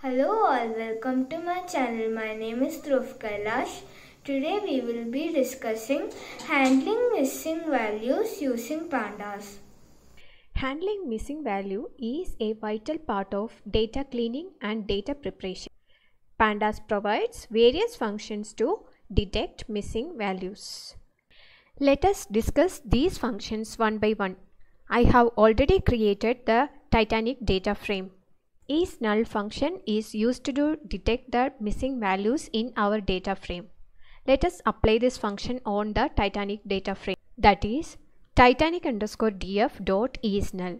Hello all, welcome to my channel. My name is Dhruv Kailash. Today we will be discussing handling missing values using pandas. Handling missing value is a vital part of data cleaning and data preparation. Pandas provides various functions to detect missing values. Let us discuss these functions one by one. I have already created the Titanic data frame. IsNull function is used to detect the missing values in our data frame. Let us apply this function on the Titanic data frame, that is Titanic_df.isNull.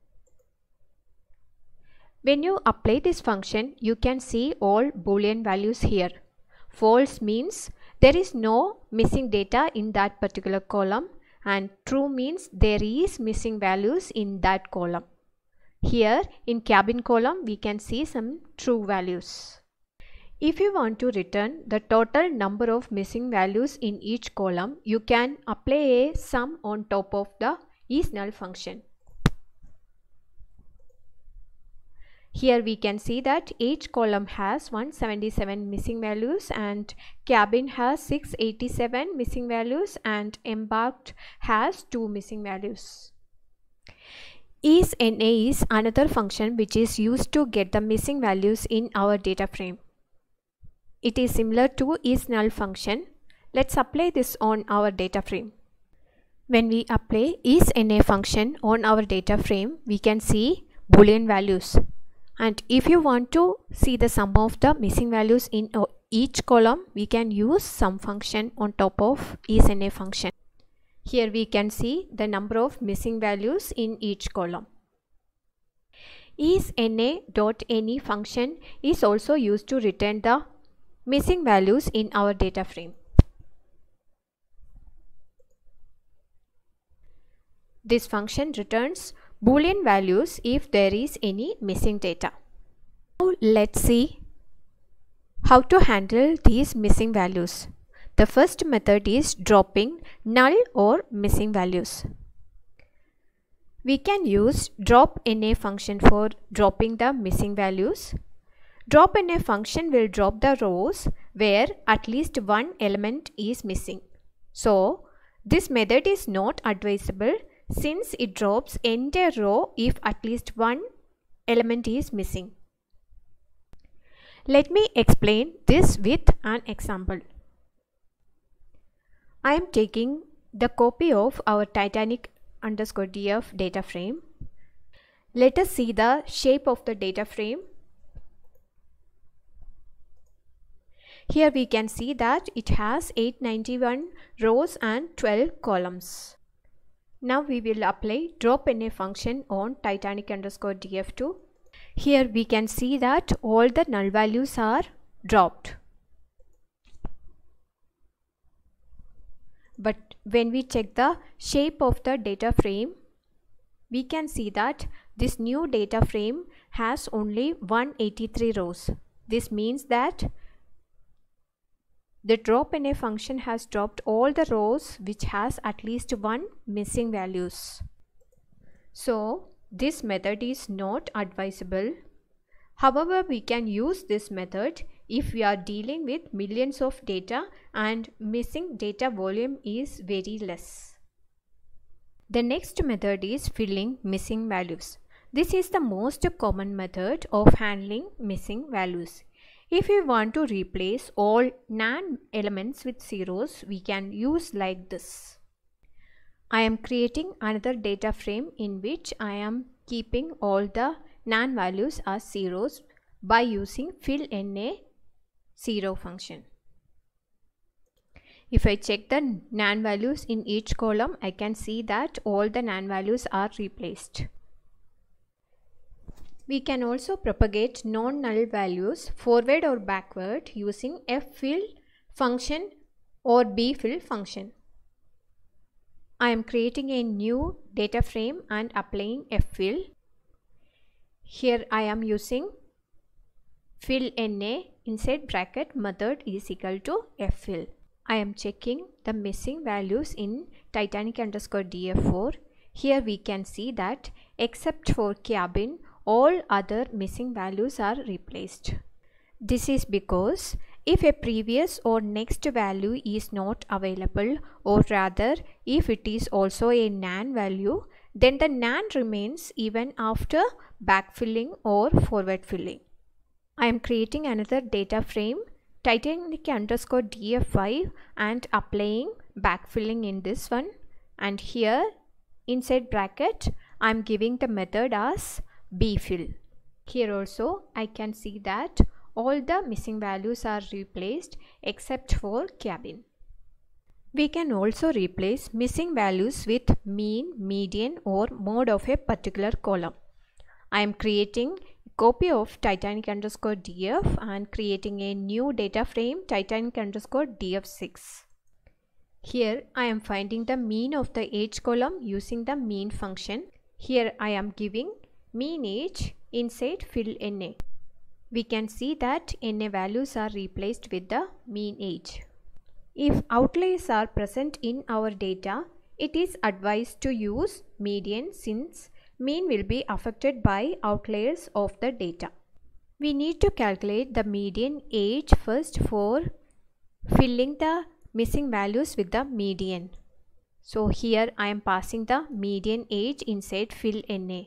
When you apply this function, you can see all Boolean values here. False means there is no missing data in that particular column, and true means there is missing values in that column. Here in cabin column we can see some true values. If you want to return the total number of missing values in each column, you can apply a sum on top of the isNull function. Here we can see that each column has 177 missing values and cabin has 687 missing values and embarked has 2 missing values. IsNA is another function which is used to get the missing values in our data frame. It is similar to isNull function. Let's apply this on our data frame. When we apply isNA function on our data frame, we can see Boolean values. And if you want to see the sum of the missing values in each column, we can use sum function on top of isNA function. Here we can see the number of missing values in each column. IsNA.any function is also used to return the missing values in our data frame. This function returns Boolean values if there is any missing data. Now let's see how to handle these missing values. The first method is dropping null or missing values. We can use dropNA function for dropping the missing values. DropNA function will drop the rows where at least one element is missing. So this method is not advisable since it drops entire row if at least one element is missing. Let me explain this with an example. I am taking the copy of our Titanic_df data frame. Let us see the shape of the data frame. Here we can see that it has 891 rows and 12 columns. Now we will apply dropNA function on Titanic_df2. Here we can see that all the null values are dropped. But when we check the shape of the data frame, we can see that this new data frame has only 183 rows. This means that the dropNA function has dropped all the rows which has at least one missing values. So this method is not advisable. However, we can use this method if we are dealing with millions of data and missing data volume is very less. The next method is filling missing values. This is the most common method of handling missing values. If we want to replace all NaN elements with zeros, we can use like this. I am creating another data frame in which I am keeping all the NaN values as zeros by using fillNA 0 function. If I check the NaN values in each column, I can see that all the NaN values are replaced. We can also propagate non-null values forward or backward using ffill function or bfill function. I am creating a new data frame and applying ffill. Here I am using fillNA inside bracket method is equal to ffill. I am checking the missing values in Titanic_df4. Here we can see that except for cabin, all other missing values are replaced. This is because if a previous or next value is not available, or rather if it is also a NaN value, then the NaN remains even after backfilling or forward filling. I am creating another data frame Titanic_df5 and applying backfilling in this one, and here inside bracket I am giving the method as bfill. Here also I can see that all the missing values are replaced except for cabin. We can also replace missing values with mean, median or mode of a particular column. I am creating a copy of Titanic_df and creating a new data frame Titanic_df6. Here I am finding the mean of the age column using the mean function. Here I am giving mean age inside fill NA. We can see that NA values are replaced with the mean age. If outliers are present in our data, it is advised to use median since mean will be affected by outliers of the data. We need to calculate the median age first for filling the missing values with the median. So here I am passing the median age inside fill NA.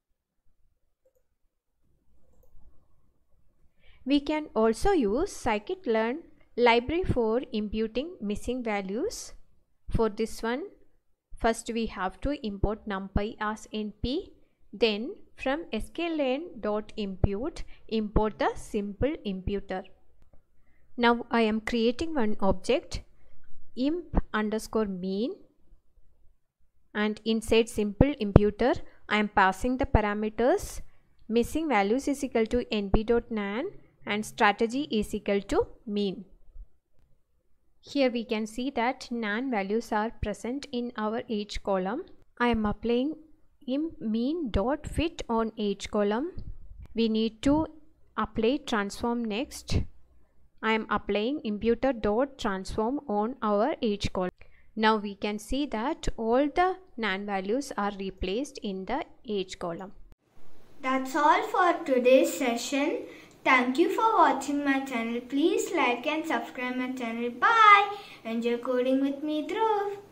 We can also use scikit-learn library for imputing missing values. For this one, first we have to import numpy as np, then from sklearn.impute import the simple imputer. Now I am creating one object imp_mean, and inside simple imputer I am passing the parameters missing values is equal to np.nan and strategy is equal to mean. Here we can see that NaN values are present in our age column. I am applying imp_mean.fit on age column. We need to apply transform next. I am applying imputer.transform on our age column. Now we can see that all the NaN values are replaced in the age column. That's all for today's session. Thank you for watching my channel. Please like and subscribe my channel. Bye. Enjoy coding with me, Dhruv.